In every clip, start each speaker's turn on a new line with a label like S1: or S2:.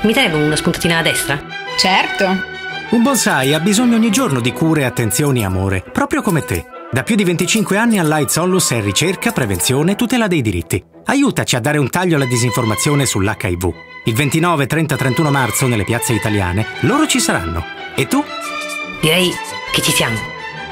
S1: Mi dai una spuntatina a destra?
S2: Certo.
S3: Un bonsai ha bisogno ogni giorno di cure, attenzioni e amore, proprio come te. Da più di 25 anni Allied Solus è ricerca, prevenzione e tutela dei diritti. Aiutaci a dare un taglio alla disinformazione sull'HIV. Il 29, 30, 31 marzo nelle piazze italiane loro ci saranno. E tu?
S1: Direi che ci siamo.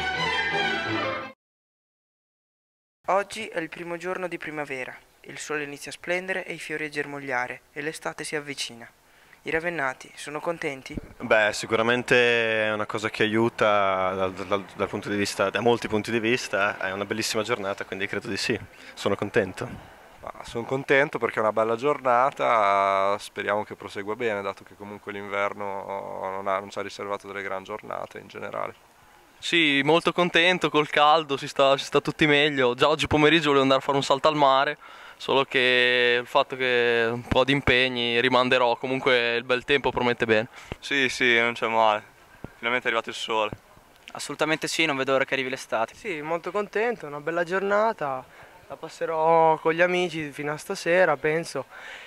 S4: Oggi è il primo giorno di primavera. Il sole inizia a splendere e i fiori a germogliare e l'estate si avvicina. I ravennati sono contenti?
S5: Beh, sicuramente è una cosa che aiuta dal punto di vista, da molti punti di vista, è una bellissima giornata, quindi credo di sì, sono contento.
S6: Sono contento perché è una bella giornata, speriamo che prosegua bene, dato che comunque l'inverno non ci ha riservato delle gran giornate in generale.
S7: Sì, molto contento, col caldo si sta tutti meglio. Già oggi pomeriggio volevo andare a fare un salto al mare, solo che il fatto che un po' di impegni rimanderò, comunque il bel tempo promette bene.
S8: Sì, non c'è male, finalmente è arrivato il sole.
S9: Assolutamente sì, non vedo l'ora che arrivi l'estate.
S4: Sì, molto contento, una bella giornata, la passerò con gli amici fino a stasera, penso.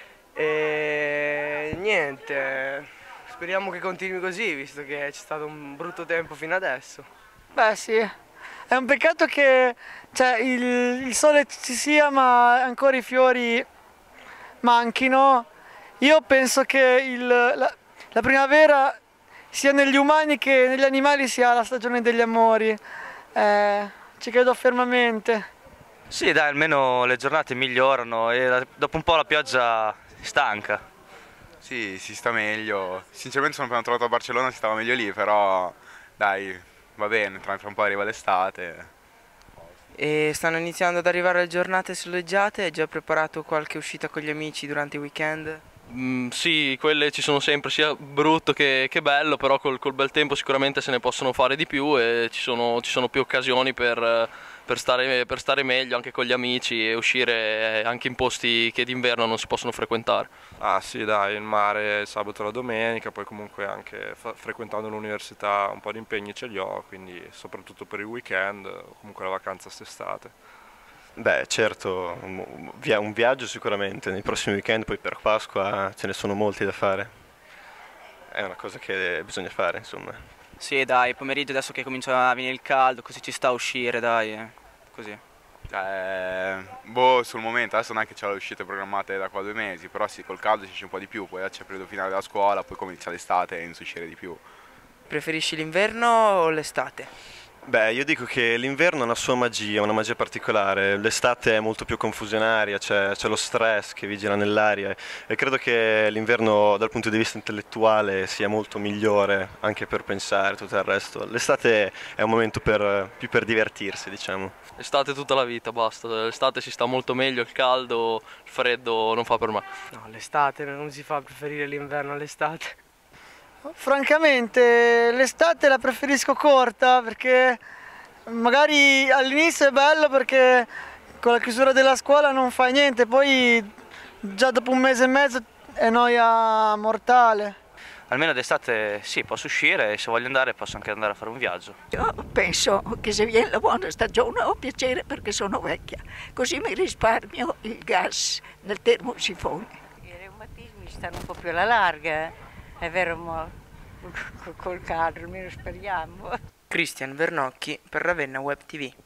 S4: E niente, speriamo che continui così, visto che c'è stato un brutto tempo fino adesso.
S10: Beh sì, è un peccato che il sole ci sia ma ancora i fiori manchino. Io penso che la primavera sia negli umani che negli animali sia la stagione degli amori, ci credo fermamente.
S8: Sì dai, almeno le giornate migliorano e dopo un po' la pioggia stanca.
S11: Sì, si sta meglio. Sinceramente sono appena tornato a Barcellona, si stava meglio lì, però dai, va bene, tra un po' arriva l'estate.
S4: E stanno iniziando ad arrivare le giornate soleggiate, hai già preparato qualche uscita con gli amici durante i weekend?
S7: Sì, quelle ci sono sempre, sia brutto che bello, però col bel tempo sicuramente se ne possono fare di più e ci sono più occasioni per stare meglio anche con gli amici e uscire anche in posti che d'inverno non si possono frequentare.
S6: Ah sì dai, il mare il sabato e la domenica, poi comunque anche frequentando l'università un po' di impegni ce li ho, quindi soprattutto per il weekend, comunque la vacanza quest'estate.
S5: Beh, certo, un viaggio sicuramente, nei prossimi weekend, poi per Pasqua ce ne sono molti da fare. È una cosa che bisogna fare, insomma.
S9: Sì dai, pomeriggio adesso che comincia a venire il caldo, così ci sta a uscire, dai, così.
S11: Sul momento, adesso non è che c'ho le uscite programmate da qua 2 mesi, però sì, col caldo si esce un po' di più, poi c'è il periodo finale della scuola, poi comincia l'estate e inizia a uscire di più.
S4: Preferisci l'inverno o l'estate?
S5: Beh, io dico che l'inverno ha una sua magia, una magia particolare, l'estate è molto più confusionaria, c'è lo stress che vigila nell'aria e credo che l'inverno dal punto di vista intellettuale sia molto migliore anche per pensare tutto il resto. L'estate è un momento più per divertirsi, diciamo.
S7: Estate tutta la vita, basta, l'estate si sta molto meglio, il caldo, il freddo non fa per me.
S4: No, l'estate non si fa preferire l'inverno all'estate.
S10: Francamente l'estate la preferisco corta perché magari all'inizio è bello perché con la chiusura della scuola non fai niente, poi già dopo un mese e mezzo è noia mortale.
S8: Almeno d'estate sì, posso uscire e se voglio andare posso anche andare a fare un viaggio.
S12: Io penso che se viene la buona stagione ho piacere perché sono vecchia, così mi risparmio il gas nel termosifone.
S13: I reumatismi stanno un po' più alla larga. È vero, ma col caldo, almeno speriamo.
S4: Cristian Vernocchi per Ravenna Web TV.